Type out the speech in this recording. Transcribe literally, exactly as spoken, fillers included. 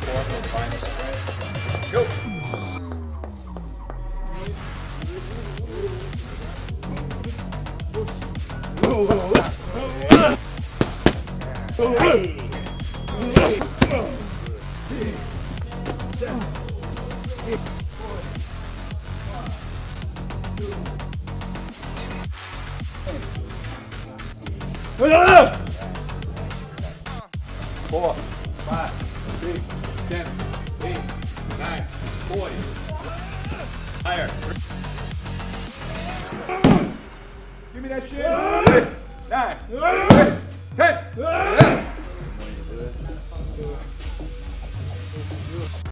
four for the final sprint. Go! Four, five, six, seven, eight, nine, forty. Higher. Give me that shit. Nine, ten.